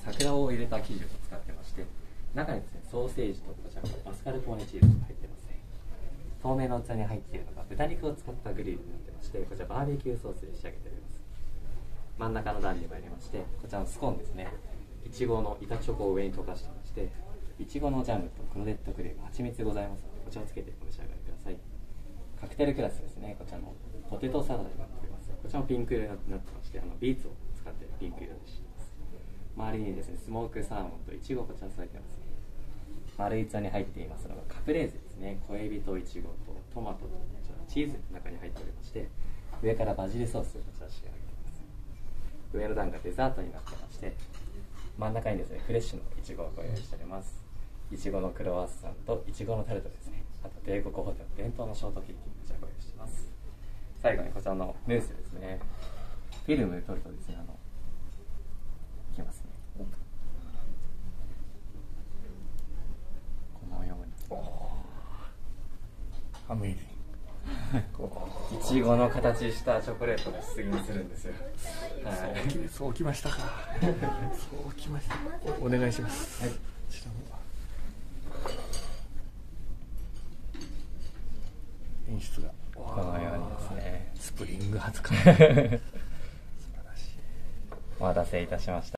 桜を入れた生地を使ってまして、中にですねソーセージとこちらマスカルポーネチーズが入ってますね。透明の器に入っているのが豚肉を使ったグリルになってまして、こちらバーベキューソースで仕上げております。真ん中の段に参りまして、こちらのスコーンですね、いちごの板チョコを上に溶かしてまして、いちごのジャムとクロレットクリーム、蜂蜜ございますので、こちらをつけてお召し上がりください。カクテルクラスですね、こちらのポテトサラダになっております。こちらもピンク色になってまして、ビーツを使ってピンク色にしています。周りにですねスモークサーモンといちごをこちら添えてますね。丸い器に入っていますのがカプレーゼですね。小エビといちごとトマトとこちらチーズの中に入っておりまして、上からバジルソースをこちら仕上げています。上の段がデザートになってまして、真ん中にですねフレッシュのいちごをご用意しております。いちごのクロワッサンといちごのタルトですね。あと米国ホテル伝統のショートケーキこちらご用意しています。最後にこちらのムースですね。フィルムで取るとですねいきますね。このようにアメージンいちごの形したチョコレートが出現するんですよ。 そうきましたか。そうきました。お願いします。はい。演出がこのようにですね。 スプリング発汗。素晴らしい。 お待たせいたしました。